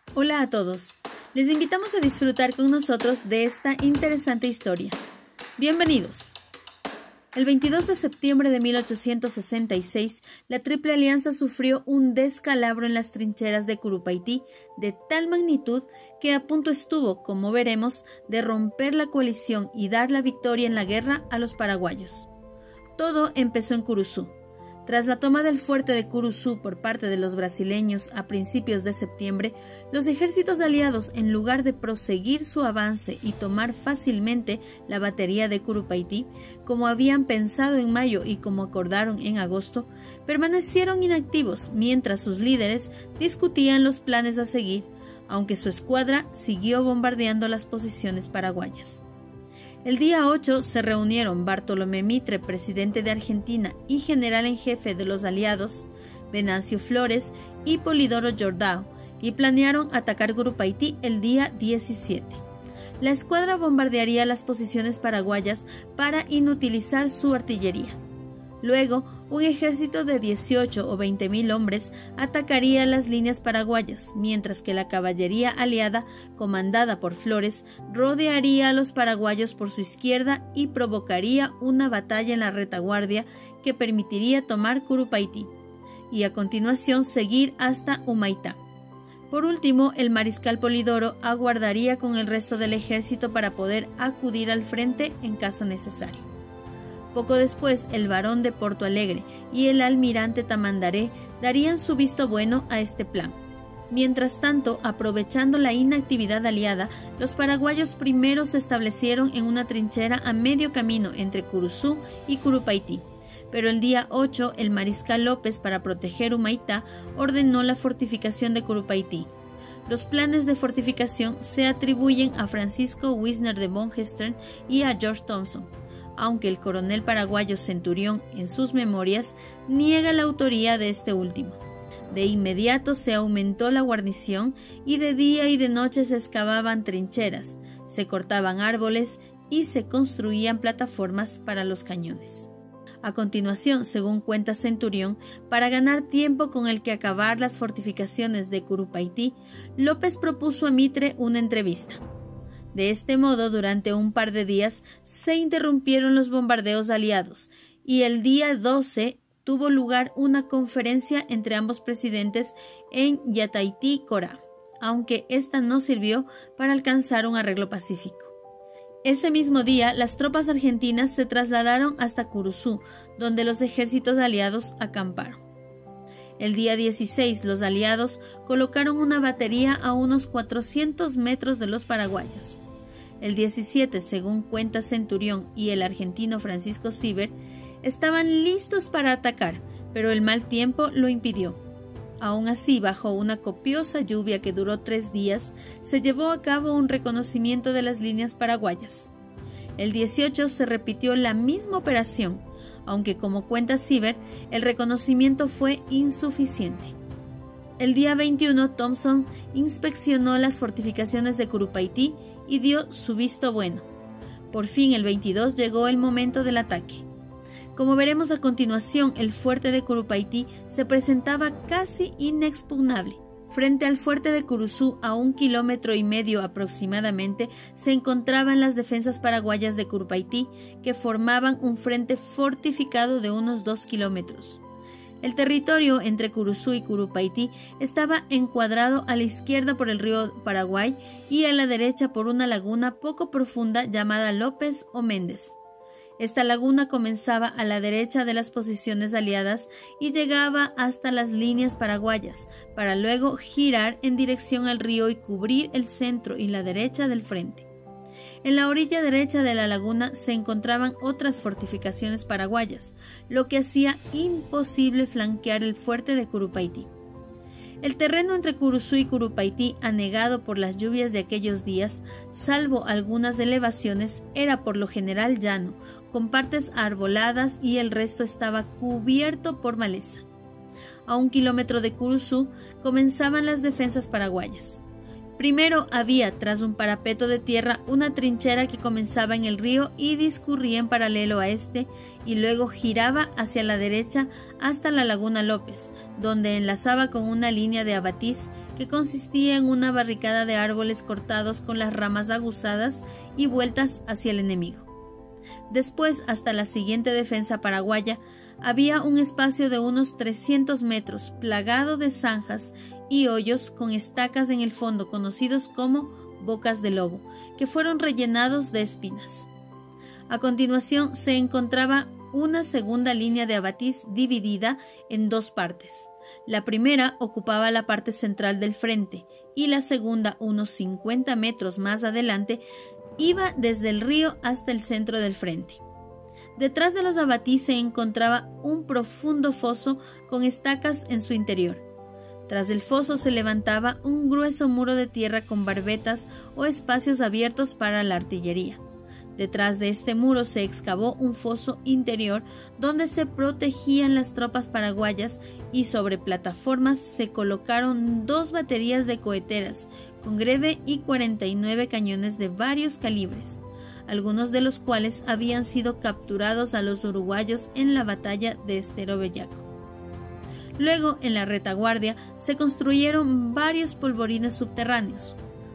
Hola a todos, les invitamos a disfrutar con nosotros de esta interesante historia. Bienvenidos. El 22 de septiembre de 1866, la Triple Alianza sufrió un descalabro en las trincheras de Curupaytí de tal magnitud que a punto estuvo, como veremos, de romper la coalición y dar la victoria en la guerra a los paraguayos. Todo empezó en Curuzú. Tras la toma del fuerte de Curuzú por parte de los brasileños a principios de septiembre, los ejércitos aliados, en lugar de proseguir su avance y tomar fácilmente la batería de Curupaytí, como habían pensado en mayo y como acordaron en agosto, permanecieron inactivos mientras sus líderes discutían los planes a seguir, aunque su escuadra siguió bombardeando las posiciones paraguayas. El día 8 se reunieron Bartolomé Mitre, presidente de Argentina y general en jefe de los aliados, Venancio Flores y Polidoro Jordão, y planearon atacar Curupaytí el día 17. La escuadra bombardearía las posiciones paraguayas para inutilizar su artillería. Luego, un ejército de 18 o 20.000 hombres atacaría las líneas paraguayas, mientras que la caballería aliada, comandada por Flores, rodearía a los paraguayos por su izquierda y provocaría una batalla en la retaguardia que permitiría tomar Curupaytí, y a continuación seguir hasta Humaitá. Por último, el mariscal Polidoro aguardaría con el resto del ejército para poder acudir al frente en caso necesario. Poco después, el barón de Porto Alegre y el almirante Tamandaré darían su visto bueno a este plan. Mientras tanto, aprovechando la inactividad aliada, los paraguayos primero se establecieron en una trinchera a medio camino entre Curuzú y Curupaytí. Pero el día 8, el mariscal López, para proteger Humaitá, ordenó la fortificación de Curupaytí. Los planes de fortificación se atribuyen a Francisco Wisner de von Hestern y a George Thompson, aunque el coronel paraguayo Centurión, en sus memorias, niega la autoría de este último. De inmediato se aumentó la guarnición y de día y de noche se excavaban trincheras, se cortaban árboles y se construían plataformas para los cañones. A continuación, según cuenta Centurión, para ganar tiempo con el que acabar las fortificaciones de Curupaytí, López propuso a Mitre una entrevista. De este modo, durante un par de días se interrumpieron los bombardeos aliados y el día 12 tuvo lugar una conferencia entre ambos presidentes en Yataití, Corá, aunque esta no sirvió para alcanzar un arreglo pacífico. Ese mismo día, las tropas argentinas se trasladaron hasta Curuzú, donde los ejércitos aliados acamparon. El día 16, los aliados colocaron una batería a unos 400 metros de los paraguayos. El 17, según cuenta Centurión y el argentino Francisco Siver, estaban listos para atacar, pero el mal tiempo lo impidió. Aún así, bajo una copiosa lluvia que duró 3 días, se llevó a cabo un reconocimiento de las líneas paraguayas. El 18 se repitió la misma operación, aunque como cuenta Siver, el reconocimiento fue insuficiente. El día 21, Thompson inspeccionó las fortificaciones de Curupaytí y dio su visto bueno. Por fin, el 22 llegó el momento del ataque. Como veremos a continuación, el fuerte de Curupaytí se presentaba casi inexpugnable. Frente al fuerte de Curuzú, a 1,5 kilómetros aproximadamente, se encontraban las defensas paraguayas de Curupaytí, que formaban un frente fortificado de unos 2 kilómetros. El territorio entre Curuzú y Curupaytí estaba encuadrado a la izquierda por el río Paraguay y a la derecha por una laguna poco profunda llamada López o Méndez. Esta laguna comenzaba a la derecha de las posiciones aliadas y llegaba hasta las líneas paraguayas, para luego girar en dirección al río y cubrir el centro y la derecha del frente. En la orilla derecha de la laguna se encontraban otras fortificaciones paraguayas, lo que hacía imposible flanquear el fuerte de Curupaytí. El terreno entre Curuzú y Curupaytí, anegado por las lluvias de aquellos días, salvo algunas elevaciones, era por lo general llano, con partes arboladas y el resto estaba cubierto por maleza. A 1 kilómetro de Curuzú comenzaban las defensas paraguayas. Primero había, tras un parapeto de tierra, una trinchera que comenzaba en el río y discurría en paralelo a este, y luego giraba hacia la derecha hasta la laguna López, donde enlazaba con una línea de abatís que consistía en una barricada de árboles cortados con las ramas aguzadas y vueltas hacia el enemigo. Después, hasta la siguiente defensa paraguaya, había un espacio de unos 300 metros plagado de zanjas y hoyos con estacas en el fondo conocidos como bocas de lobo, que fueron rellenados de espinas. A continuación se encontraba una segunda línea de abatís dividida en dos partes. La primera ocupaba la parte central del frente y la segunda, unos 50 metros más adelante, iba desde el río hasta el centro del frente. Detrás de los abatís se encontraba un profundo foso con estacas en su interior. Tras el foso se levantaba un grueso muro de tierra con barbetas o espacios abiertos para la artillería. Detrás de este muro se excavó un foso interior donde se protegían las tropas paraguayas y sobre plataformas se colocaron dos baterías de coheteras con greve y 49 cañones de varios calibres, algunos de los cuales habían sido capturados a los uruguayos en la batalla de Estero Bellaco. Luego, en la retaguardia, se construyeron varios polvorines subterráneos.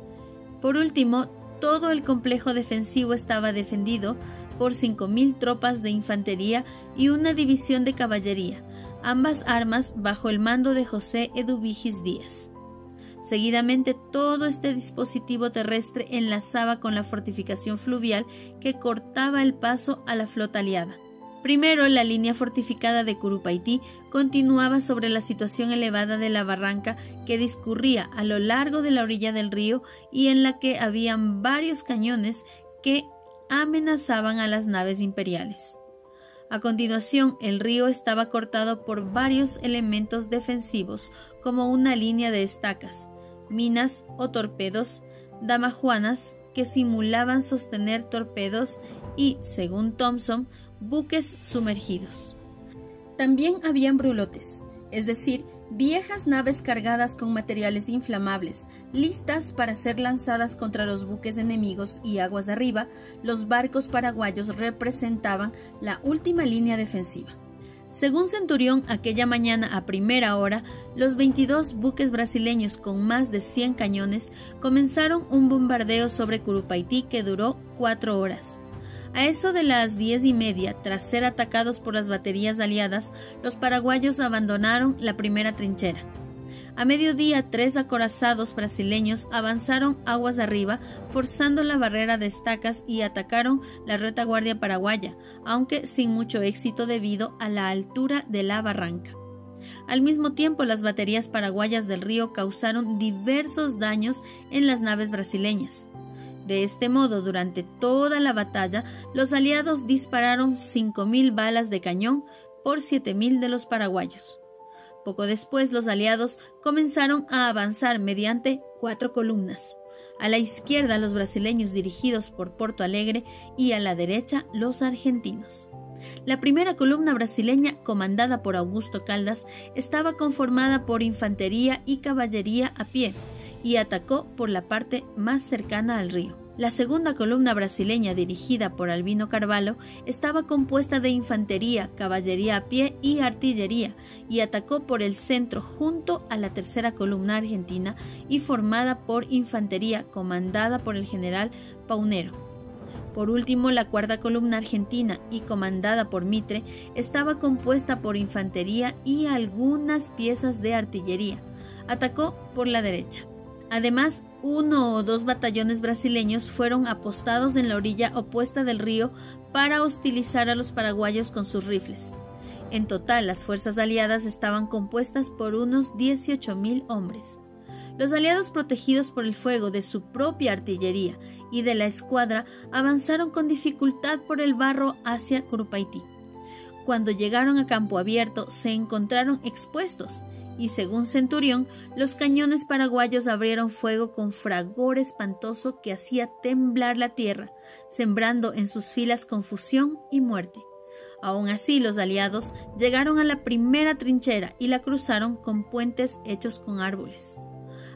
Por último, todo el complejo defensivo estaba defendido por 5.000 tropas de infantería y una división de caballería, ambas armas bajo el mando de José Eduvigis Díaz. Seguidamente, todo este dispositivo terrestre enlazaba con la fortificación fluvial que cortaba el paso a la flota aliada. Primero, la línea fortificada de Curupaití continuaba sobre la situación elevada de la barranca que discurría a lo largo de la orilla del río y en la que habían varios cañones que amenazaban a las naves imperiales. A continuación, el río estaba cortado por varios elementos defensivos, como una línea de estacas, minas o torpedos, damajuanas que simulaban sostener torpedos y, según Thompson, buques sumergidos. También habían brulotes, es decir, viejas naves cargadas con materiales inflamables, listas para ser lanzadas contra los buques enemigos y aguas arriba. Los barcos paraguayos representaban la última línea defensiva. Según Centurión, aquella mañana a primera hora, los 22 buques brasileños con más de 100 cañones comenzaron un bombardeo sobre Curupaití que duró 4 horas. A eso de las 10:30, tras ser atacados por las baterías aliadas, los paraguayos abandonaron la primera trinchera. A mediodía, 3 acorazados brasileños avanzaron aguas arriba, forzando la barrera de estacas y atacaron la retaguardia paraguaya, aunque sin mucho éxito debido a la altura de la barranca. Al mismo tiempo, las baterías paraguayas del río causaron diversos daños en las naves brasileñas. De este modo, durante toda la batalla, los aliados dispararon 5.000 balas de cañón por 7.000 de los paraguayos. Poco después, los aliados comenzaron a avanzar mediante 4 columnas. A la izquierda, los brasileños dirigidos por Porto Alegre y a la derecha, los argentinos. La primera columna brasileña, comandada por Augusto Caldas, estaba conformada por infantería y caballería a pie, y atacó por la parte más cercana al río. La segunda columna brasileña, dirigida por Albino Carvalho, estaba compuesta de infantería, caballería a pie y artillería, y atacó por el centro junto a la tercera columna argentina y formada por infantería, comandada por el general Paunero. Por último, la cuarta columna argentina y comandada por Mitre estaba compuesta por infantería y algunas piezas de artillería. Atacó por la derecha. Además, 1 o 2 batallones brasileños fueron apostados en la orilla opuesta del río para hostilizar a los paraguayos con sus rifles. En total, las fuerzas aliadas estaban compuestas por unos 18.000 hombres. Los aliados, protegidos por el fuego de su propia artillería y de la escuadra, avanzaron con dificultad por el barro hacia Curupaití. Cuando llegaron a campo abierto, se encontraron expuestos, y según Centurión, los cañones paraguayos abrieron fuego con fragor espantoso que hacía temblar la tierra, sembrando en sus filas confusión y muerte. Aún así, los aliados llegaron a la primera trinchera y la cruzaron con puentes hechos con árboles.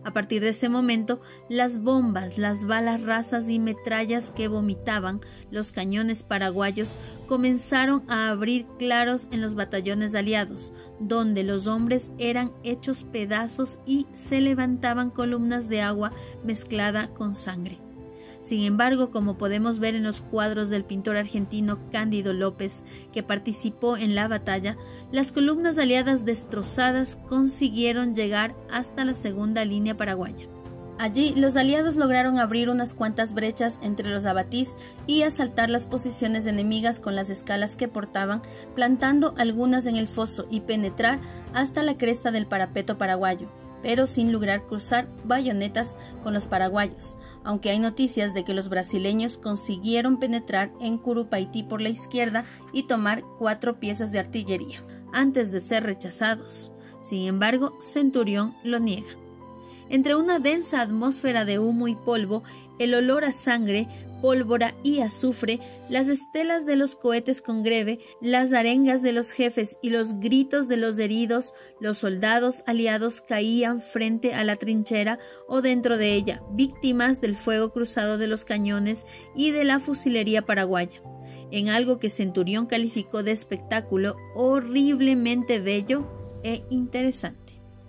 A partir de ese momento, las bombas, las balas rasas y metrallas que vomitaban los cañones paraguayos comenzaron a abrir claros en los batallones aliados, donde los hombres eran hechos pedazos y se levantaban columnas de agua mezclada con sangre. Sin embargo, como podemos ver en los cuadros del pintor argentino Cándido López, que participó en la batalla, las columnas aliadas destrozadas consiguieron llegar hasta la segunda línea paraguaya. Allí, los aliados lograron abrir unas cuantas brechas entre los abatís y asaltar las posiciones enemigas con las escalas que portaban, plantando algunas en el foso y penetrar hasta la cresta del parapeto paraguayo, pero sin lograr cruzar bayonetas con los paraguayos, aunque hay noticias de que los brasileños consiguieron penetrar en Curupaití por la izquierda y tomar 4 piezas de artillería, antes de ser rechazados. Sin embargo, Centurión lo niega. Entre una densa atmósfera de humo y polvo, el olor a sangre, pólvora y azufre, las estelas de los cohetes con greve, las arengas de los jefes y los gritos de los heridos, los soldados aliados caían frente a la trinchera o dentro de ella, víctimas del fuego cruzado de los cañones y de la fusilería paraguaya, en algo que Centurión calificó de espectáculo horriblemente bello e interesante.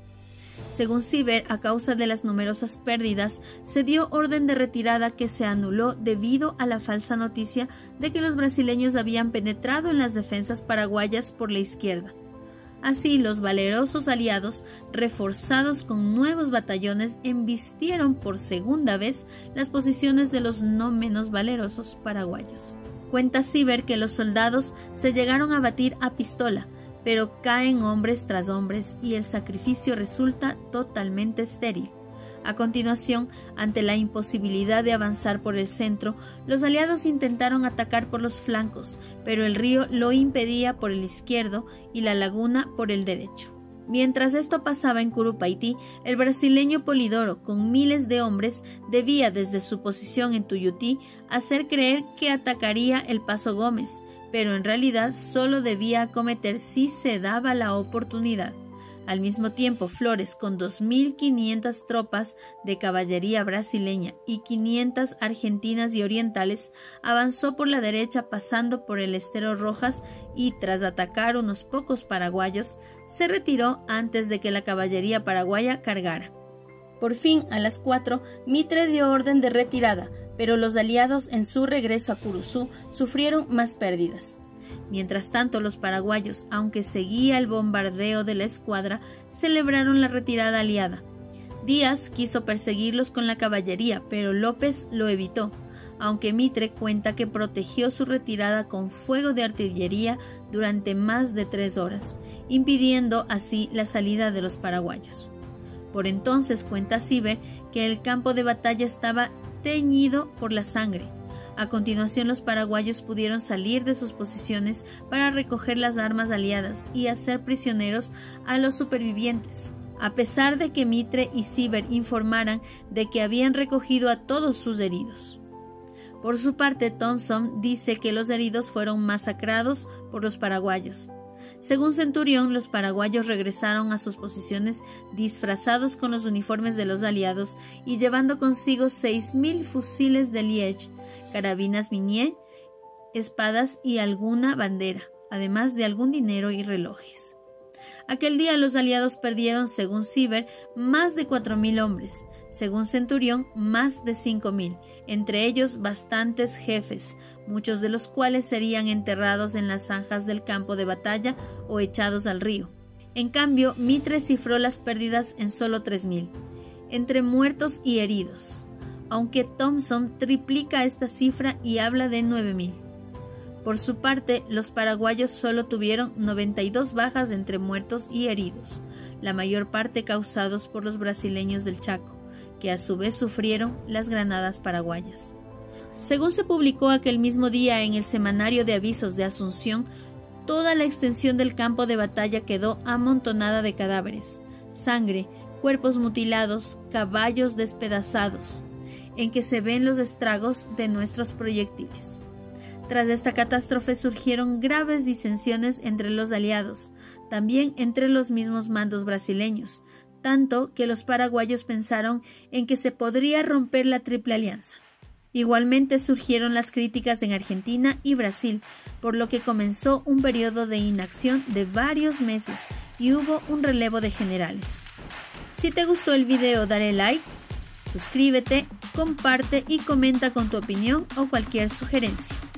Según Sieber, a causa de las numerosas pérdidas, se dio orden de retirada que se anuló debido a la falsa noticia de que los brasileños habían penetrado en las defensas paraguayas por la izquierda. Así, los valerosos aliados, reforzados con nuevos batallones, embistieron por segunda vez las posiciones de los no menos valerosos paraguayos. Cuenta Sieber que los soldados se llegaron a batir a pistola, pero caen hombres tras hombres y el sacrificio resulta totalmente estéril. A continuación, ante la imposibilidad de avanzar por el centro, los aliados intentaron atacar por los flancos, pero el río lo impedía por el izquierdo y la laguna por el derecho. Mientras esto pasaba en Curupaití, el brasileño Polidoro, con miles de hombres, debía desde su posición en Tuyutí hacer creer que atacaría el Paso Gómez, pero en realidad solo debía acometer si se daba la oportunidad. Al mismo tiempo, Flores, con 2.500 tropas de caballería brasileña y 500 argentinas y orientales, avanzó por la derecha pasando por el estero Rojas y, tras atacar unos pocos paraguayos, se retiró antes de que la caballería paraguaya cargara. Por fin, a las 4, Mitre dio orden de retirada, pero los aliados en su regreso a Curuzú sufrieron más pérdidas. Mientras tanto, los paraguayos, aunque seguía el bombardeo de la escuadra, celebraron la retirada aliada. Díaz quiso perseguirlos con la caballería, pero López lo evitó, aunque Mitre cuenta que protegió su retirada con fuego de artillería durante más de 3 horas, impidiendo así la salida de los paraguayos. Por entonces cuenta Sieber que el campo de batalla estaba teñido por la sangre. A continuación, los paraguayos pudieron salir de sus posiciones para recoger las armas aliadas y hacer prisioneros a los supervivientes, a pesar de que Mitre y Sieber informaran de que habían recogido a todos sus heridos. Por su parte, Thompson dice que los heridos fueron masacrados por los paraguayos. Según Centurión, los paraguayos regresaron a sus posiciones disfrazados con los uniformes de los aliados y llevando consigo 6.000 fusiles de Liege, carabinas Minié, espadas y alguna bandera, además de algún dinero y relojes. Aquel día los aliados perdieron, según Sieber, más de 4.000 hombres, según Centurión, más de 5.000, entre ellos bastantes jefes, muchos de los cuales serían enterrados en las zanjas del campo de batalla o echados al río. En cambio, Mitre cifró las pérdidas en solo 3.000, entre muertos y heridos, aunque Thompson triplica esta cifra y habla de 9.000. Por su parte, los paraguayos solo tuvieron 92 bajas entre muertos y heridos, la mayor parte causados por los brasileños del Chaco, que a su vez sufrieron las granadas paraguayas. Según se publicó aquel mismo día en el Semanario de Avisos de Asunción, toda la extensión del campo de batalla quedó amontonada de cadáveres, sangre, cuerpos mutilados, caballos despedazados, en que se ven los estragos de nuestros proyectiles. Tras esta catástrofe surgieron graves disensiones entre los aliados, también entre los mismos mandos brasileños, tanto que los paraguayos pensaron en que se podría romper la Triple Alianza. Igualmente surgieron las críticas en Argentina y Brasil, por lo que comenzó un periodo de inacción de varios meses y hubo un relevo de generales. Si te gustó el video, dale like, suscríbete, comparte y comenta con tu opinión o cualquier sugerencia.